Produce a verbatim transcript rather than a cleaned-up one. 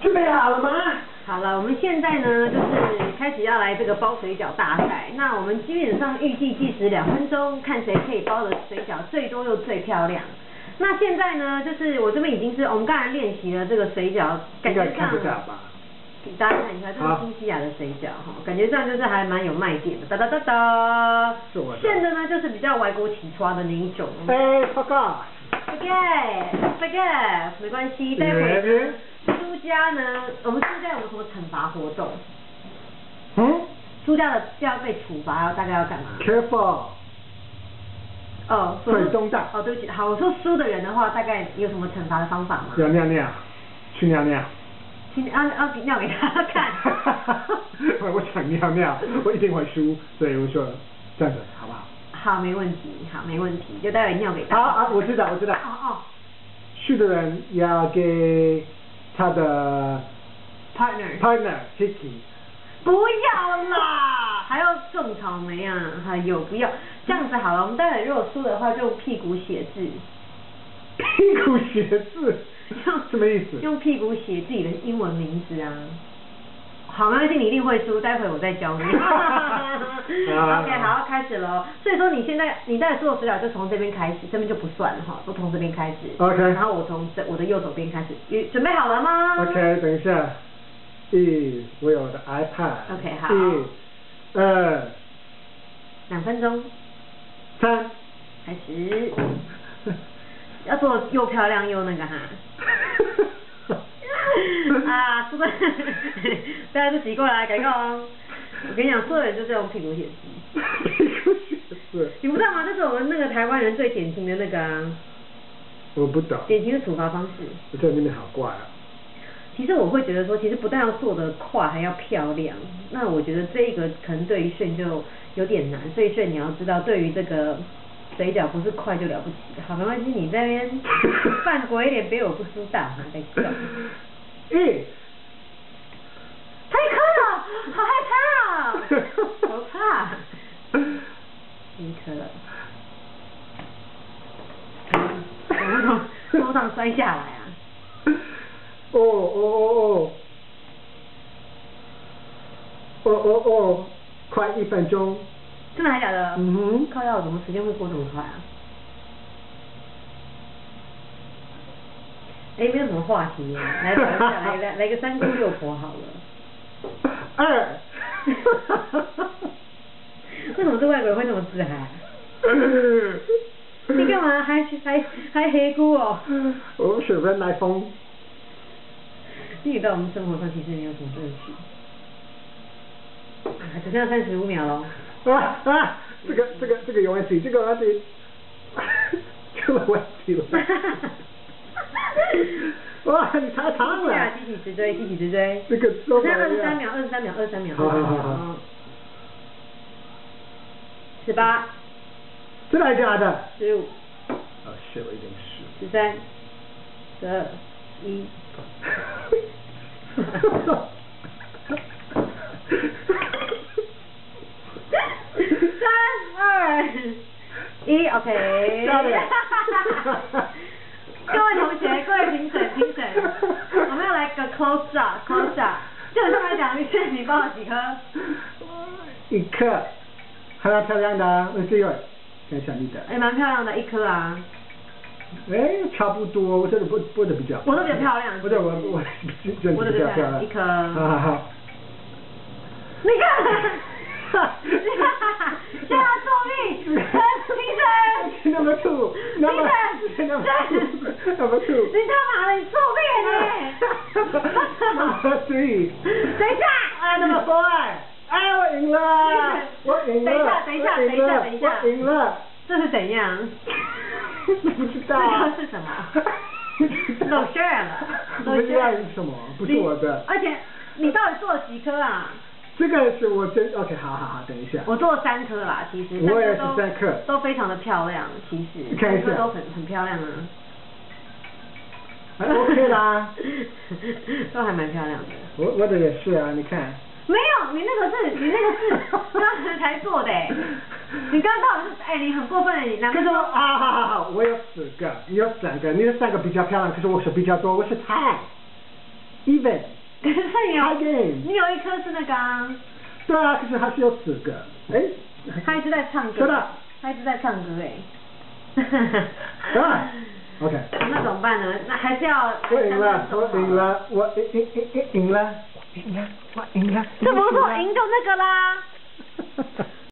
准备好了吗？ 好了，我们现在呢就是开始要来这个包水饺大赛。那我们基本上预计计时两分钟，看谁可以包的水饺最多又最漂亮。那现在呢，就是我这边已经是我们刚才练习了这个水饺，感觉上给大家看一下，这是新西亚的水饺哈，感觉上就是还蛮有卖点的，哒哒哒哒。馅的呢就是比较歪锅起刷的那一种。 哎，报告。 Forget，forget， 没关系，待会输家呢，我们输家有什么惩罚活动？ 嗯？ 输家的要被处罚，大概要干嘛 ？Careful。 哦， 腿中大。 哦，对不起，好，我说输的人的话，大概有什么惩罚的方法吗？ 要尿尿，去尿尿。 去啊啊！尿给他看。 我想尿尿，我一定会输，所以我说这样子好不好？ 好，没问题，好，没问题，就待会尿给他。 好啊，我知道，我知道。 哦哦。 输的人要给他的 partner partner Hickey。 不要啦，还要种草莓啊？还有不要？这样子好了，我们待会如果输的话，就屁股写字。 屁股写字？什么意思？ 用屁股写自己的英文名字啊。好，没关系，你一定会输，待会我再教你。OK， 好，开始喽。所以说你现在你待会做的水饺就从这边开始，这边就不算了哈，都从这边开始。 OK。 然后我从这我的右手边开始，准备好了吗 ？OK， 等一下。一，我有我的 iPad。 OK， 好。 一，二， 两分钟。 三， 开始。要做又漂亮又那个哈。啊，输的，大家都挤过来，改个哦。我跟你讲，输的人就是用屁股写字。 屁股写字。 你不知道吗？这是我们那个台湾人最典型的那个啊。 我不懂。 典型的处罚方式。 我觉得你们好怪啊。 其实我会觉得说，其实不但要做得快，还要漂亮。那我觉得这一个可能对于炫就有点难，所以炫你要知道，对于这个水饺不是快就了不起。好，没关系，你在那边犯规一点，别我不输大哈，再笑。 一， 太快了，好害怕啊！好怕。一颗了。怎么从桌上摔下来啊？ 哦哦哦哦。哦哦哦，快一分钟。 真的还假的？ 嗯哼。 靠药怎么时间会过这么快啊？哎，没有什么话题，来聊一下，来来来个三姑六婆好了。 二。 为什么这外国人会那么自嗨？你干嘛还还还黑姑哦？ 我学人来疯。 你也在我们生活上其实没有什么乐趣。啊，只剩下三十五秒喽。 啊啊！这个这个这个有问题，这个有问题，这个问题了。哇，你太长了。 集体直追，集体直追。 这个只剩二十三秒，二十三秒，二十三秒。 好好好好。 十八。 真的假的？ 十五。 哦，是我一点十。 十三。十二。一。三二一 ，OK。各位同学，各位评审，评审，我们要来个 close up，close up。基本上来讲，你你包了几颗？ 一颗，还蛮漂亮的啊，我这个看一下你的。 哎，蛮漂亮的，一颗啊。 哎，差不多，我这个剥剥的比较。 我的比较漂亮。 不对，我我真的比较漂亮。 一颗。 好好好。 你看。哈哈哈！现在作弊，评审。 Number two， 评审 ，Number two， 你他妈的，你作弊啊你 ！Number three， 等一下， 啊 ，Number four，哎，我赢了，我赢了， 等一下，等一下，等一下，等一下， 我赢了， 这是怎样？ 不知道。 这个是什么？露馅了， 不知道是什么，不是我的。 而且你到底做了几颗啊？ 这个是我真 OK， 好好好，等一下。 我做了三颗啦，其实。 我也是三颗。 都非常的漂亮，其实。 看一下。 都很很漂亮啊。 OK 啦。 都还蛮漂亮的。 我我的也是啊，你看。 没有，你那个是，你那个是刚才才做的哎。你刚刚到底是，哎，你很过分哎，两个。 可是我啊，好好好，我有四个，你有三个，你的三个比较漂亮，可是我是比较多，我是菜。Even。 只剩有 High game 你有一颗是那个啊。 对啊，可是他是有四个，哎。 他一直在唱歌。 是的。 他一直在唱歌哎。 对。OK。 那怎么办呢？那还是要。 我赢了，我赢了，我赢赢赢赢赢了，我赢了，我赢了。 这不是我赢就那个啦。